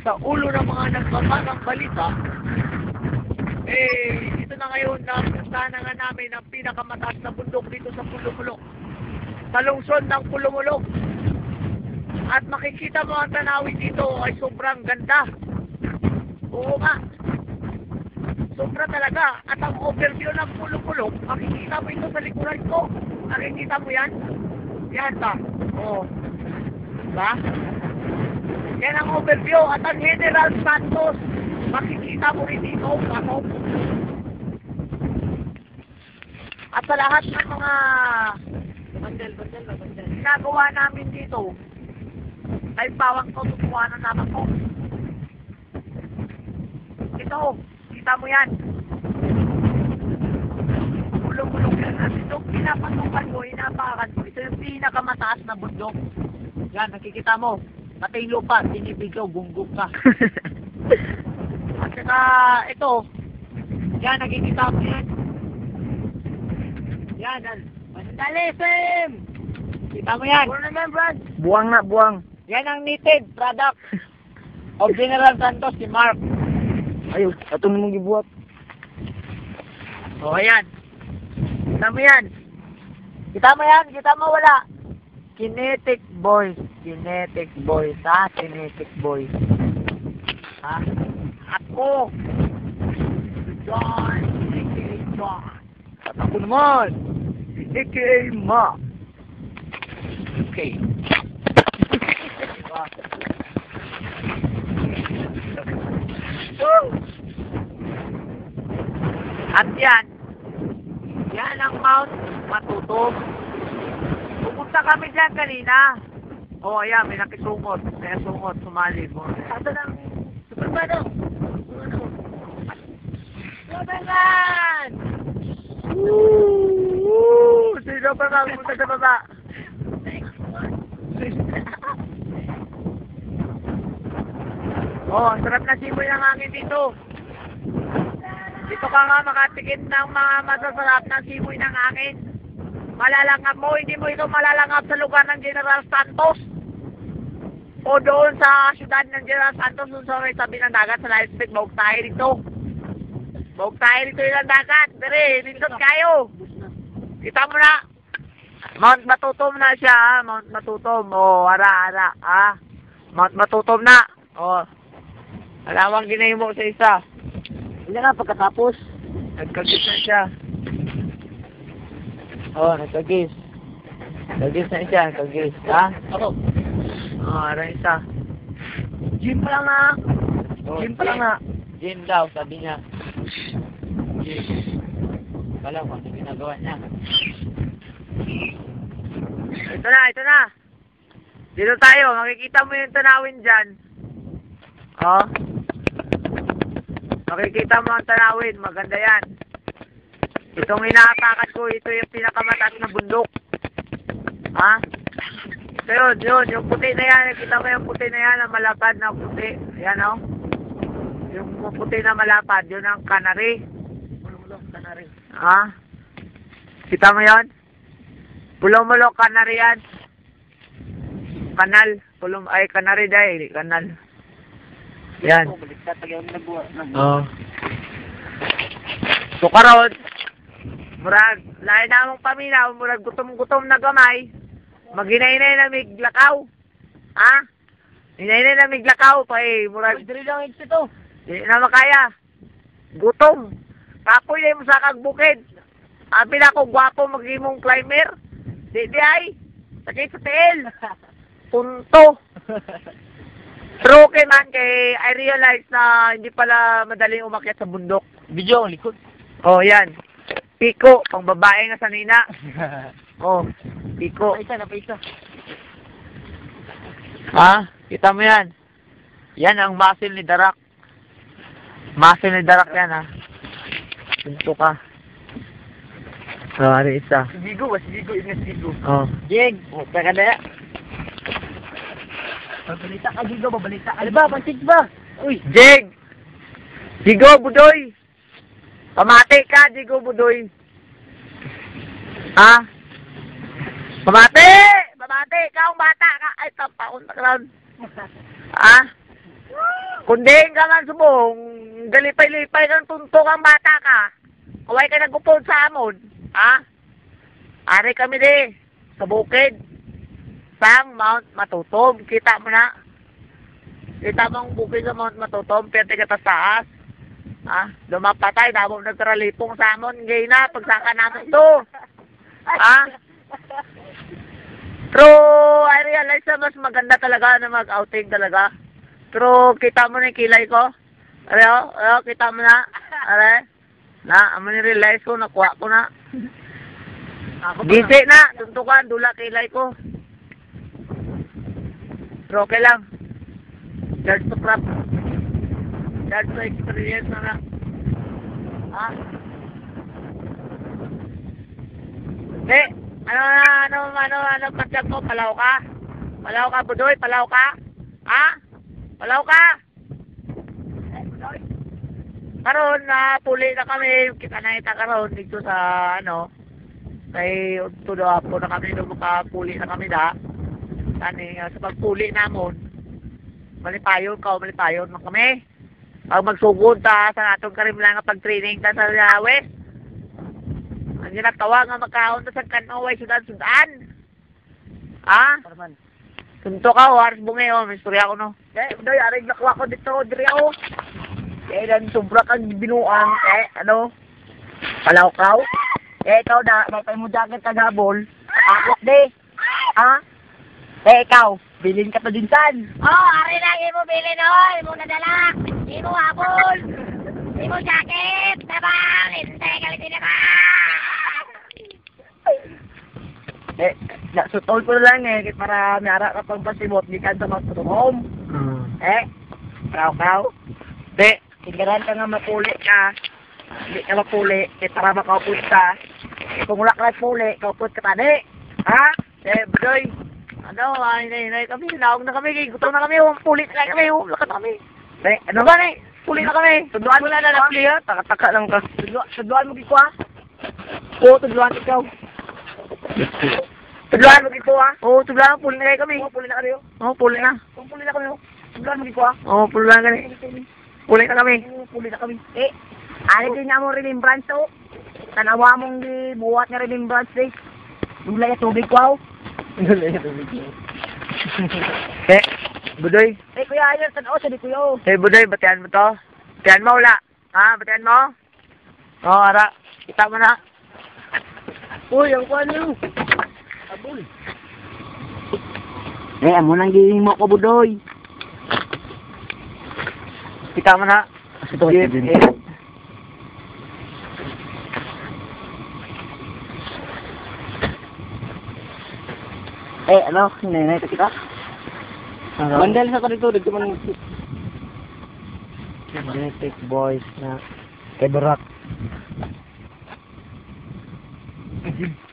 sa ulo ng mga nagbabagang balita, ito na ngayon na sana nga namin ang pinakamataas na bundok dito sa Pulumulok. Sa lungsod ng Pulumulok. At makikita mo ang tanawin dito ay sobrang ganda. Oo nga. Sobra talaga. At ang overview ng Pulumulok, makikita mo ito sa likuran ko. Nakikita mo yan? Yan ba? Oo. Diba? Yan ang overview. At ang General Santos, makikita mo rin dito. Pasok. At sa lahat ng mga bandel. Ginagawa namin dito, ay bawang ko, tutuwanan naman ko. Ito, kita mo yan. Bulong-bulong yan. At ito, pinapatukan mo, inapakan mo. Ito yung pinakamataas na bundok. Yan, nakikita mo. Pati yung lupa, sinibigyo, gunggong ka. At saka, ito, yan, nakikita mo yan. Yan, Mandalism! Kita mo yan. For remembrance. Buwang na, buwang. Yan ang needed product of General Santos, si Mark. Ayaw, atong mong gibuhat. O, ayan. Kita mo yan. Kita mo yan? Kita mo wala? Kinetic boys. Kinetic boys, ha? Kinetic boys. Ha? Ako. John. A.K.A. John. At ako naman. A.K.A. Ma. Okay. At yan ang Mount Matutom. Pupunta kami dyan kanina. O, ayan, may nakisungot. May sungot, sumali mo. Ito lang, Supermano. Superman! Woo! Sino pa ba? Pupunta sa baba. Oh, sarap na simoy ng hangin dito. Dito ka nga makatikin ng mga masasarap na simoy ng hangin. Malalangap mo, hindi mo ito malalangap sa lugar ng General Santos. O doon sa syudad ng General Santos, doon sa may tabi ng dagat sa Light Street, bawag tayo dito. Bawag tayo dito yung dagat. Dere, nindot kayo. Kita mo na. Mount Matutom na siya, ha? Mount Matutom. O, ara, ha? Mount Matutom na. O. Alawang ginahin mo sa isa. Hindi nga, pagkatapos. Nagkagis na siya. Oo, nagkagis. Nagkagis na siya, nagkagis. Ha? Ako. Oo, ara isa. Gym pa lang nga. Gym pa lang nga. Gym daw, sabi niya. Gym. Wala ko, ano ginagawa niya. Ito na. Dito tayo, makikita mo yung tanawin dyan. Oh. Makikita mo ang tanawin, maganda yan. Itong inaatakan ko, ito yung pinakamataas na bundok. Ha? So yun, yung puti na yan, nakita mo yung puti na yan, ang malapad na puti. Ayan o. Yung puti na malapad, yun ang Canary. Canary. Ha? Kita mo yun? Pulumulok, Canary yan. Kanal. Canary dahil, kanal. Yan. Oo. So karon, murag, lain na mong paminaw, murag gutom-gutom na gamay, maghinay-hinay na miglakaw. Ha? Hinay-hinay na miglakaw, pa murag. Dili lang exit to. Di na makaya. Gutom. Kapoy na mo sa kagbukid. Abi na ako, gwapo magimong climber. Di ay. Sakit sa tiil. Punto. Pero okay man, kay I realize na hindi pala madaling umakyat sa bundok. Video ang likod. Oh, yan. Piko, pang babae nga sanina. Oh, piko. Napaisa. Ha? Kita mo yan. Yan ang muscle ni Darak. Muscle ni Darak yan, ha. Punto ka. So, ano isa? Sigigo, Ines Sigigo. Oh. Jeg, kakadaya. Babalita ka, Gigo, babalita ka. Ano ba, pansig ba? Uy. Jeg! Jigo, Budoy! Pamati ka, Jigo, Budoy. Ha? Pamati! Pamati! Ikaw ang bata ka! Ay, tapaon na ka lang. Ha? Kundi ka man subong, galipay-lipay kang tuntok ang bata ka. Kaway ka nagupod sa amon. Ha? Ari kami di, sa bukid. Sang Mount Matutom. Kita mo na. Kita mo ang bukid sa Mount Matutom, pwede ka taas. Ha? Lumapatay, damo nagkaralipong sa amon. Ngayon na, pagsaka namin to. Ha? Pero, I realize na mas maganda talaga na mag-outing talaga. Pero, kita mo na yung kilay ko. Ayo, kita mo na. Are, na, amo ni-realize ko, nakuha ko na. Gisi na, tuntukan, dula kilay ko. Pero okay lang. Charge to crap. Charge to experience na lang. Ha? Eh, ano, pasyag mo, palaw ka? Palaw ka, Budoy, palaw ka? Ha? Palaw ka? Eh, Budoy. Karon na puli na kami, kita na ita karon dito sa ano, kay tudo apo na kami nung makapuli na kami da. Tani sa pagpuli namon. Malipayon man kami. Pag magsugod ta sa atong karim lang nga pag-training ta sa West. Ang ginatawa nga makaon ta sa Kanaway sudan. Ah? Tunto ka, waras bungay o, may istorya ko no. Eh, Budoy, arig nakuha ko dito, diri ako. Eh, dan sobra kang binuang, ano, palawkaw. Ikaw na, may mo jacket kagabol. Akwak di. Ha? Ikaw, bilhin ka to din san. Ari lang mo bilhin mo nadala. Imo habol. Imo jacket, tabang, hintay ka din naman. Sutol ko lang para mayara ka pang pasimot, di ka sa home. Kaw. Di, tinggalan ka nga mapuli ka. Hindi ka mapuli, para makaupod ka. Kung wala ka mapuli, kaupod ka tani. Ha? Budoy. Ano, hinay kami, naog na kami, gutom na kami, pulit na kami, lakat na kami. Ano ba na pulit na kami. Tuduan mo na napli ha, taka-taka lang ka. Tuduan mo giko ha? Oo, tuduan ikaw. Tuduan mo giko ha? Oo, tuduan mo, pulit na kayo kami. Oo, pulit na kami. Oo, pulit na. Oo, pulit na kami. Tuduan mo giko ha? Oo, pulit na kami. Pulit na kami. Oo, pulit na kami. Ano din nga mo remembrance to? Tanawa mong buwat nga remembrance day. Dulay na tubig ko. Budoy. Kuya, ayun, tanaw sa di kuya. Budoy, batian mo to? Batian mo wala? Ha, batian mo? Oo, ara. Kita mo na. Uy, ang kuha niyo. Abul. Amo nang giling mo ko, Budoy. Kita mo na. Ano? Hinay ito kita? Mandal sa ko dito man. Magnetic boys na kay Barak.